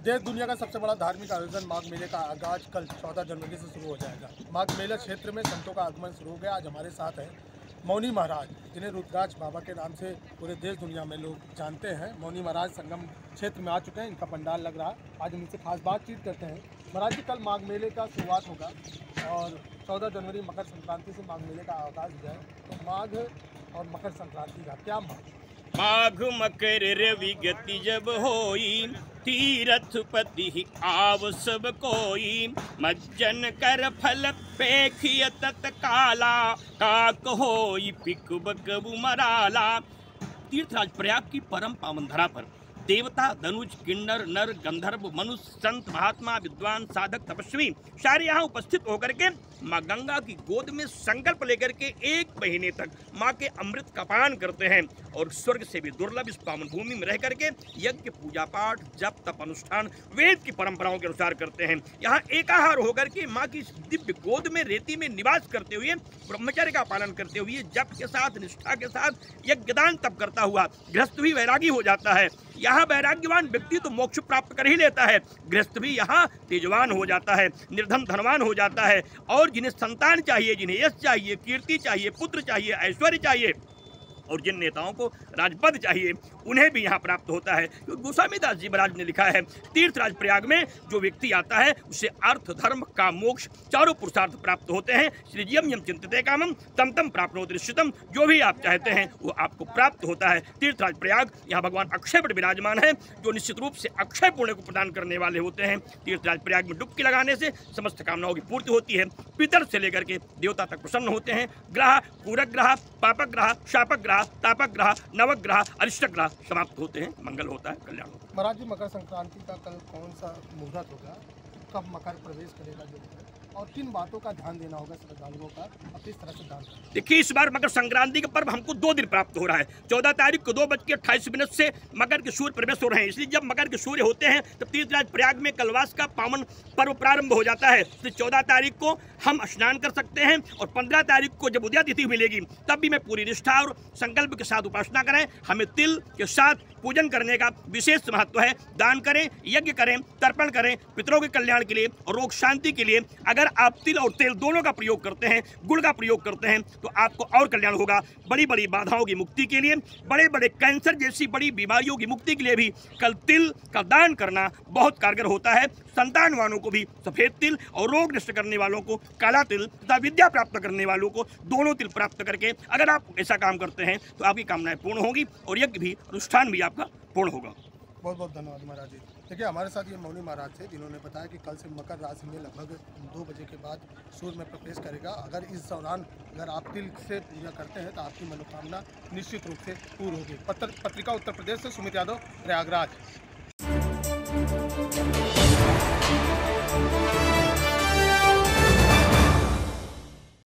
देश दुनिया का सबसे बड़ा धार्मिक आयोजन माघ मेले का आगाज कल 14 जनवरी से शुरू हो जाएगा। माघ मेला क्षेत्र में संतों का आगमन शुरू हो गया। आज हमारे साथ हैं मौनी महाराज, जिन्हें रुद्राक्ष बाबा के नाम से पूरे देश दुनिया में लोग जानते हैं। मौनी महाराज संगम क्षेत्र में आ चुके हैं, इनका पंडाल लग रहा है। आज हम इनसे खास बातचीत करते हैं। महाराज जी, कल माघ मेले का शुरुआत होगा और 14 जनवरी मकर संक्रांति से माघ मेले का आगाज हो जाए, तो माघ और मकर संक्रांति का क्या माघ मकर रवि गति जब होई, तीरथ पति आव सब कोई। मज्जन कर फल पेखिय तत्काला, काक होई पिक बकबु मराला। तीर्थराज प्रयाग की परम पावन धरा पर देवता, धनुज, किन्नर, नर, गंधर्व, मनुष्य, संत, महात्मा, विद्वान, साधक, तपस्वी सारे यहाँ उपस्थित होकर के माँ गंगा की गोद में संकल्प लेकर के 1 महीने तक माँ के अमृत का पान करते हैं और स्वर्ग से भी दुर्लभ इस पावन भूमि में रह करके यज्ञ, पूजा पाठ, जप, तप, अनुष्ठान वेद की परंपराओं के अनुसार करते हैं। यहाँ एकाहार होकर के माँ की दिव्य गोद में रेती में निवास करते हुए ब्रह्मचर्य का पालन करते हुए जप के साथ, निष्ठा के साथ यज्ञदान तप करता हुआ गृहस्थ भी वैरागी हो जाता है। यहाँ वैराग्यवान व्यक्ति तो मोक्ष प्राप्त कर ही लेता है, गृहस्थ भी यहाँ तेजवान हो जाता है, निर्धन धनवान हो जाता है। और जिन्हें संतान चाहिए, जिन्हें यश चाहिए, कीर्ति चाहिए, पुत्र चाहिए, ऐश्वर्य चाहिए और जिन नेताओं को राजपद चाहिए, उन्हें भी यहाँ प्राप्त होता है। क्योंकि गोस्वामी दास जी महाराज ने लिखा है, तीर्थराज प्रयाग में जो व्यक्ति आता है उसे अर्थ, धर्म, काम, मोक्ष चारों पुरुषार्थ प्राप्त होते हैं। श्रीजियम यम चिंतते कामम तम तम प्राप्नोति निश्चितम। जो भी आप चाहते हैं वो आपको प्राप्त होता है। तीर्थराज प्रयाग, यहाँ भगवान अक्षय पर विराजमान है, जो निश्चित रूप से अक्षय पुण्य को प्रदान करने वाले होते हैं। तीर्थराज प्रयाग में डुबकी लगाने से समस्त कामनाओं की पूर्ति होती है। पितर से लेकर के देवता तक प्रसन्न होते हैं। ग्रह, पूरक पापक ग्रह, शापक ग्रह, तापक ग्रह, नवग्रह, अरिष्ट ग्रह समाप्त होते हैं। मंगल होता है, कल्याण होता है। महाराज जी, मकर संक्रांति का कल कौन सा मुहूर्त होगा, कब मकर प्रवेश करेगा जो है, और किन बातों का ध्यान देना होगा श्रद्धालुओं का, और किस तरह से दान करना? देखिए, इस बार मकर संक्रांति का पर्व हमको 2 दिन प्राप्त हो रहा है। 14 तारीख को 2:28 से मकर के सूर्य प्रवेश हो रहे हैं। इसलिए जब मकर के सूर्य होते हैं तब तीर्थराज प्रयाग में कलवास का पावन पर्व प्रारंभ हो जाता है। इसलिए 14 तारीख को हम स्नान कर सकते हैं और 15 तारीख को जब उदया तिथि मिलेगी तब भी मैं पूरी निष्ठा और संकल्प के साथ उपासना करें। हमें तिल के साथ पूजन करने का विशेष महत्व है। दान करें, यज्ञ करें, तर्पण करें पितरों के कल्याण के लिए और रोग शांति के लिए। अगर आप तिल और तेल दोनों का प्रयोग करते हैं, गुड़ का प्रयोग करते हैं, तो आपको और कल्याण होगा। बड़ी बड़ी बाधाओं की मुक्ति के लिए, बड़े बड़े कैंसर जैसी बड़ी बीमारियों की मुक्ति के लिए भी कल तिल का दान करना बहुत कारगर होता है। संतान वालों को भी सफेद तिल और रोग नष्ट करने वालों को काला तिल तथा विद्या प्राप्त करने वालों को दोनों तिल प्राप्त करके अगर आप ऐसा काम करते हैं तो आपकी कामनाएं पूर्ण होंगी और यज्ञ भी, अनुष्ठान भी आपका पूर्ण होगा। बहुत बहुत धन्यवाद महाराज जी। देखिए, हमारे साथ ये मौनी महाराज थे, जिन्होंने बताया कि कल से मकर राशि में लगभग 2 बजे के बाद सूर्य में प्रवेश करेगा। अगर इस दौरान अगर आप तिल से पूजा करते हैं तो आपकी मनोकामना निश्चित रूप से पूर्ण होगी। पत्रिका उत्तर प्रदेश से सुमित यादव, प्रयागराज।